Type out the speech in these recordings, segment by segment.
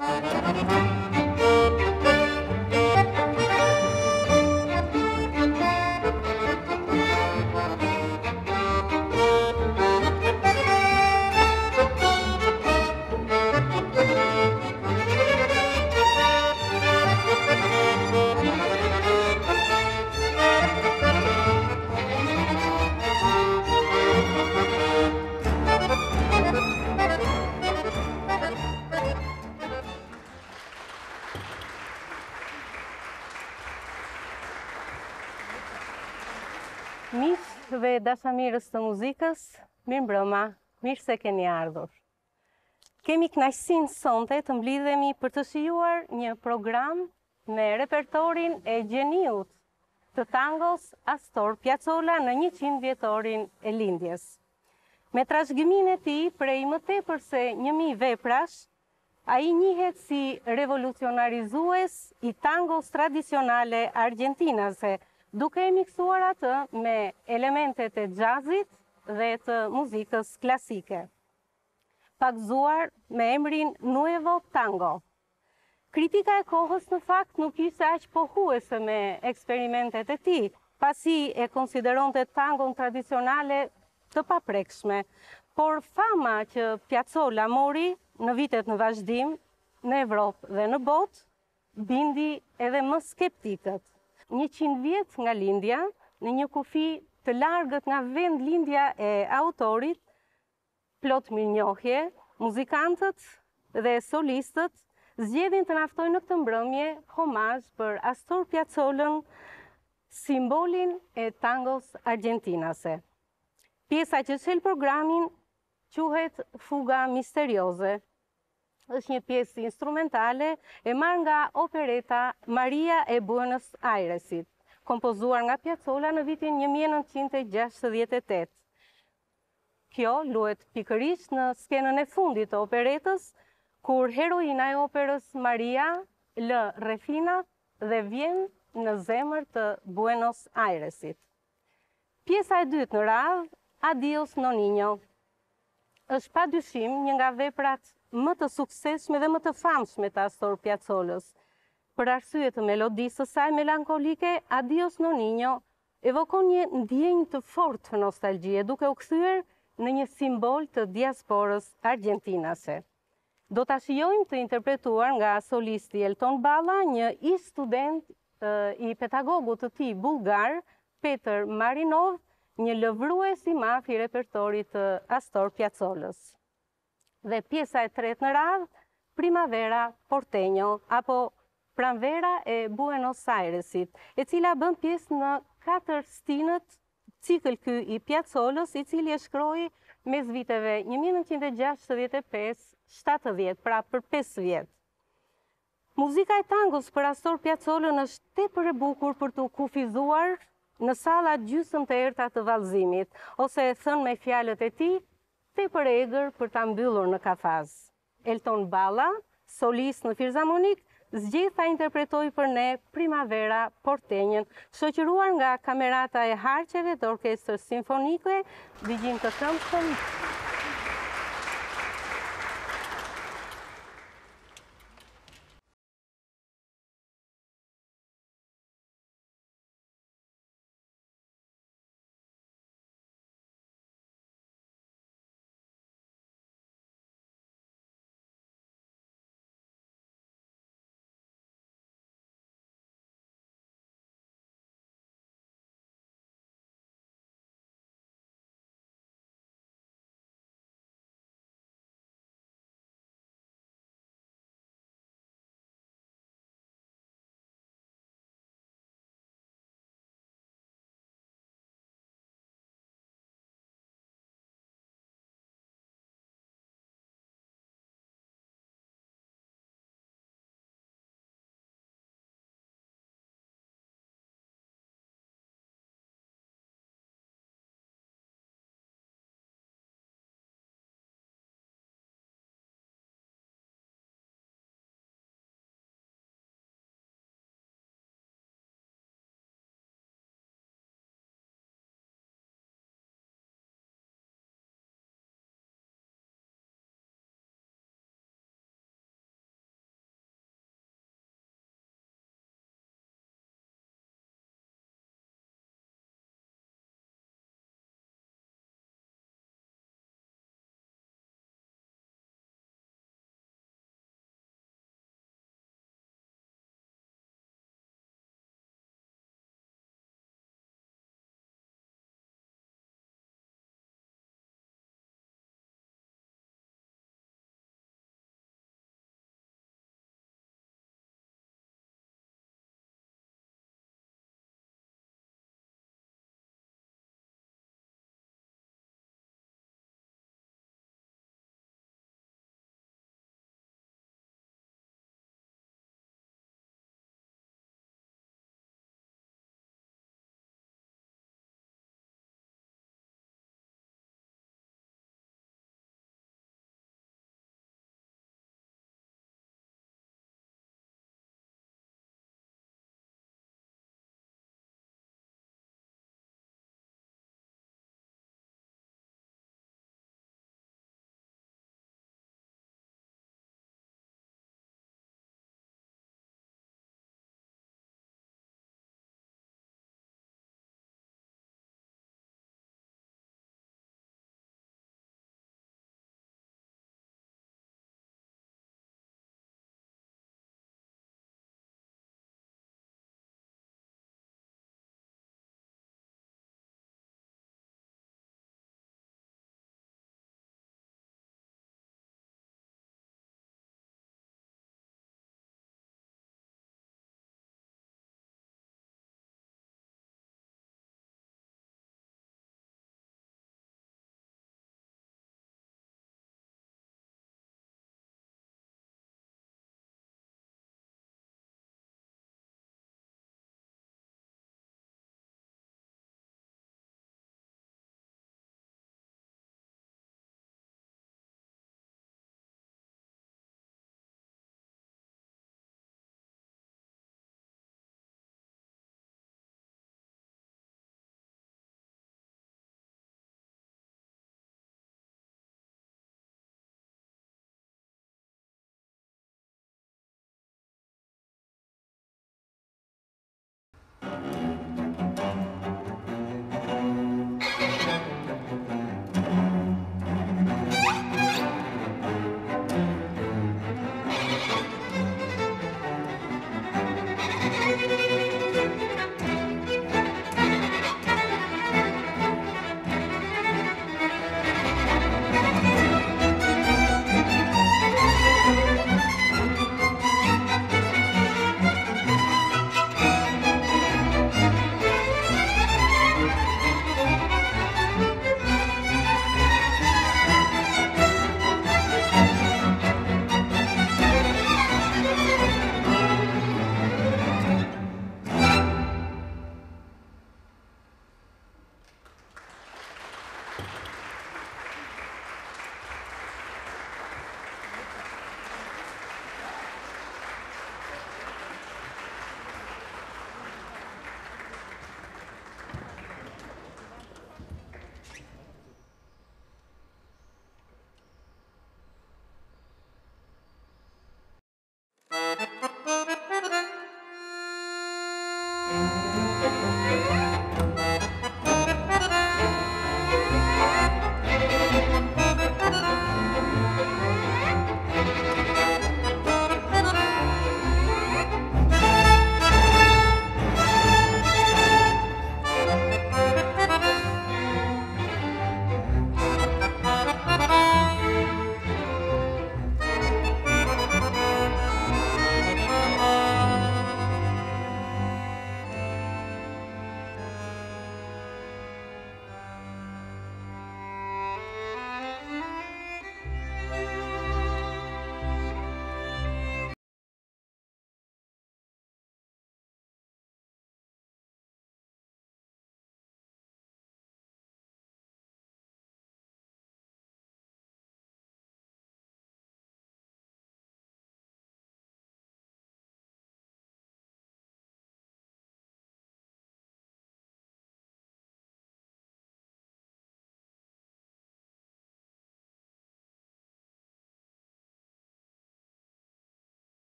Miq dhe dashamirës të muzikës, mirë mbrëma, mirë se keni ardhur. Kemi kënaqësinë sonte të mblidhemi për të shijuar një program me repertorin e gjeniut të tangos Astor Piazzolla në 100 vjetorin e lindjes. Me trashëgiminë e tij prej më tepër se 1000 veprash, ai njihet si revolucionarizues i tangos tradicionale argentinase, duke e miksuar atë me elementet e jazzit dhe të muzikës klasike. Pagzuar me emrin Nuevo Tango. Kritika e kohës në fakt nuk ishte aq pohuese me eksperimentet e tij, pasi e konsideronte tangon tradicionale të paprekshme, por fama që Piazzolla mori në vitet në vazhdim, në Evropë dhe në botë, bindi edhe më skeptikët. 100 vjet nga lindja, në një kufi të largët nga vend lindja e autorit, plot mirënjohje, muzikantët dhe solistët zgjedhin të na ftojnë në këtë mbrëmje homazh për Astor Piazzollën, simbolin e tangos argentinase. Pjesa që shel programin quhet Fuga Misterioze. Është një pjesë instrumentale e marrë nga opereta Maria e Buenos Airesit, kompozuar nga Piazzolla në vitin 1968. Kjo luhet pikërisht në skenën e fundit të operetës, kur heroina e operës Maria lë rrethinat dhe vjen në zemër të Buenos Airesit. Pjesa e dytë në radhë, Adios Nonino, është padyshim një nga veprat më të suksesshme dhe më të famshme të Astor Piazzollës. Për arsye të melodisë së saj melankolike, Adios Nonino evokon një ndjenjë të fortë nostalgjie, duke u kthyer në një simbol të diasporës argentinase. Do ta shijojmë të interpretuar nga solisti Elton Balla, një ish student i pedagogut të tij bullgar, Peter Marinov, një lëvrues i madh i repertorit të Astor Piazzollës. Dhe pjesa e tretë në radhë, Primavera Porteño, apo Pranvera e Buenos Airesit, e cila bën pjesë në 4 stinët, cikël ky i Piazzollës, i cili e shkroi mes viteve 1965-70, pra për 5 vjet. Muzika e tangos për Astor Piazzollën është tepër e bukur për të kufizuar në sallat gjysmë të errta të vallëzimit, ose thënë me fjalët e tij, tepër e egër për ta mbyllur në kafaz. Elton Balla, solist në filharmonik, zgjedh ta interpretoj për ne Primavera Porteñën, shoqëruar nga kamerata e harqeve të Orkestrës Simfonike, dëgjim të këngëtën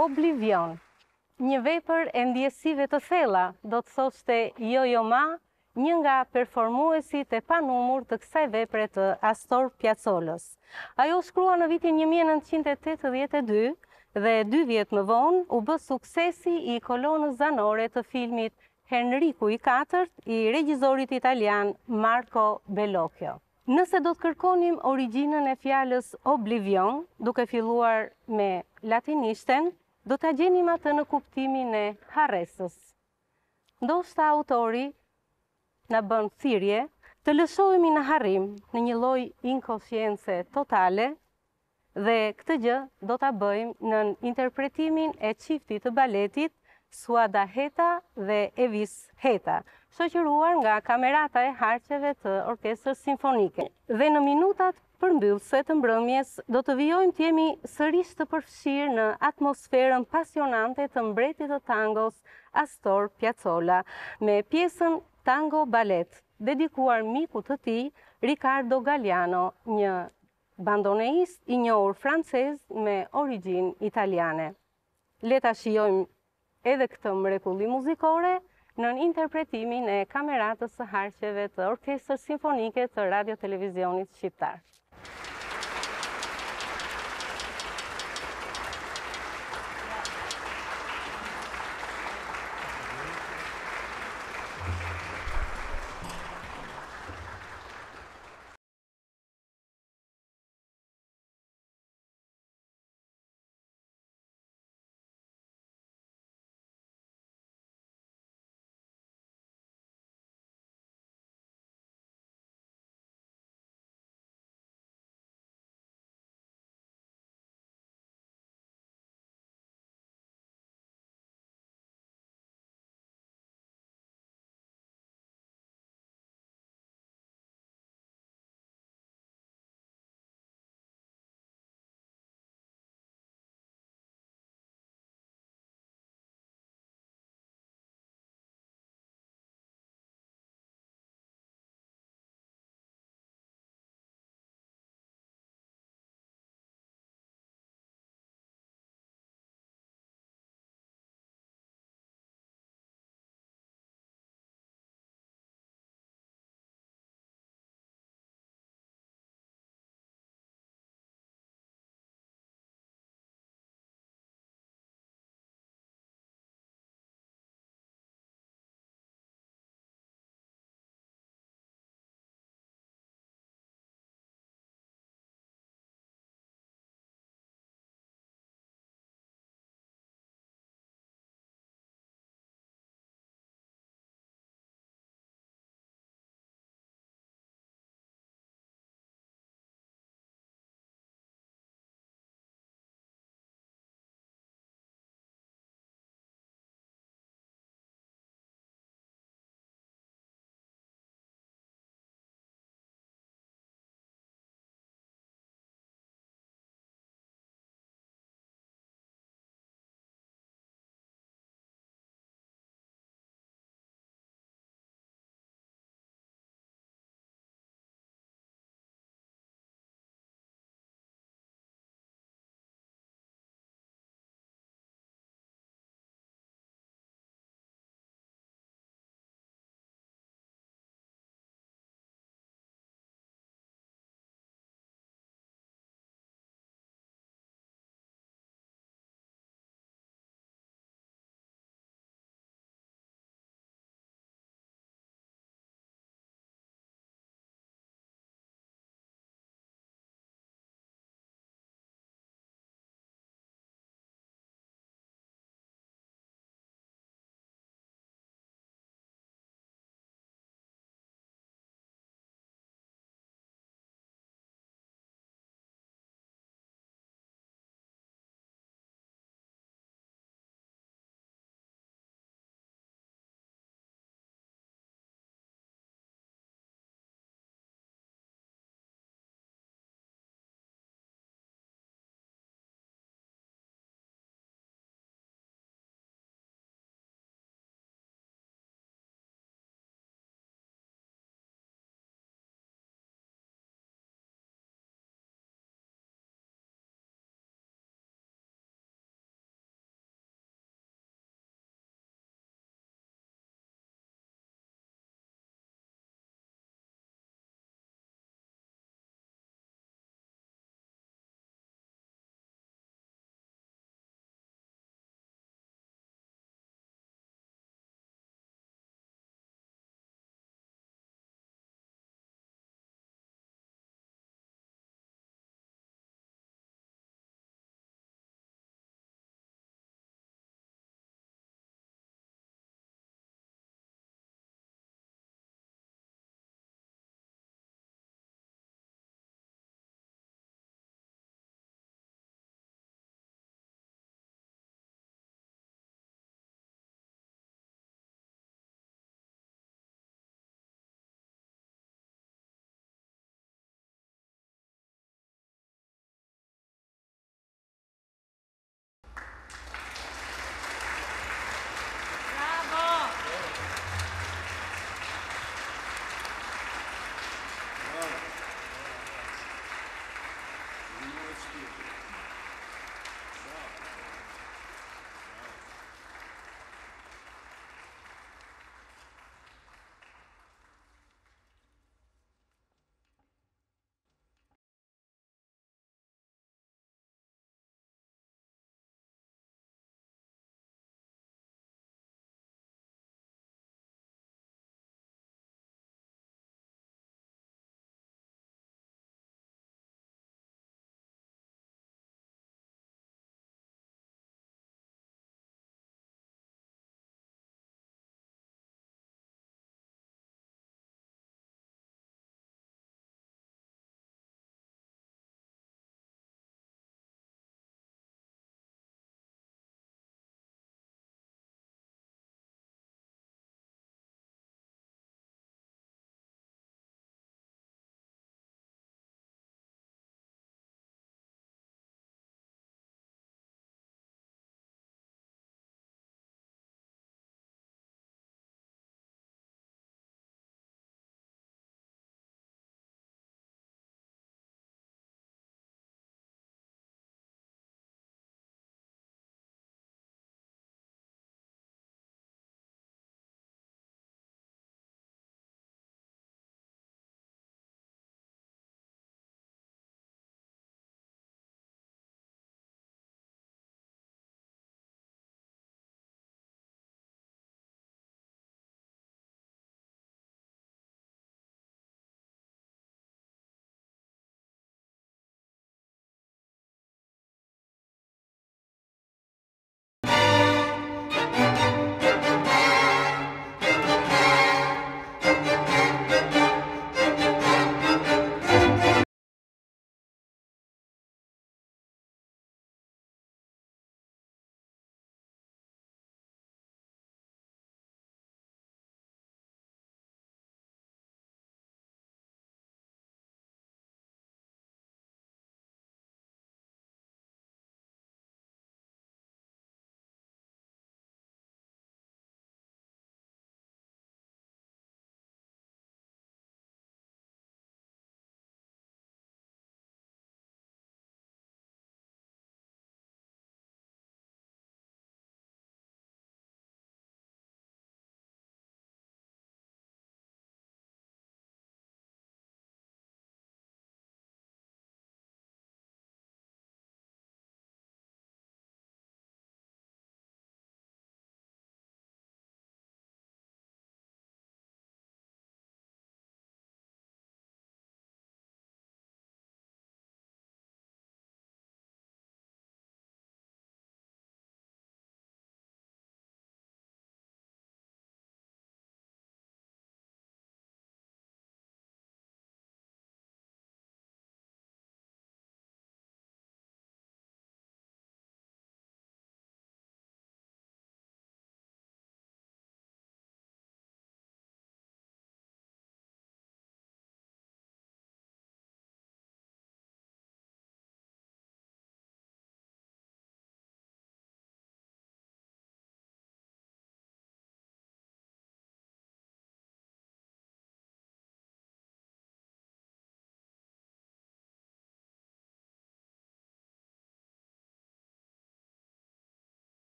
Oblivion, një vepër e ndjesive të thella, do të thoshte Yo-Yo Ma, një nga performuesit e panumur të kësaj vepre të Astor Piazzollës. Ajo shkrua në vitin 1982 dhe 2 vjet më vonë u bë suksesi i kolonës zanore të filmit Henriku IV i regjizorit italian Marco Bellocchio. Nëse do të kërkonim origjinën e fjalës Oblivion, duke filluar me latinishten, do ta gjenim atë në kuptimin e harresës. Ndoshta autori na bën thirrje të lëshohemi në harrim, në një lloj inkonscience totale, dhe këtë gjë do ta bëjmë në interpretimin e çiftit të baletit Suada Heta dhe Evis Heta, shoqëruar nga Kamerata e Harqeve të Orkestrës Simfonike. Dhe në minutat përmbyllëse të mbrëmjes do të vijojmë të jemi sërish të përfshirë në atmosferën pasionante të mbretit të tangos Astor Piazzolla me pjesën Tango Ballet, dedikuar mikut të tij Riccardo Galliano, një bandoneist i njohur francez me origjinë italiane. Le ta shijojmë edhe këtë mrekulli muzikore në interpretimin e Kameratës së Harqeve të Orkestrës Simfonike të Radio Televizionit Shqiptar.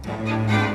Shqipërisë.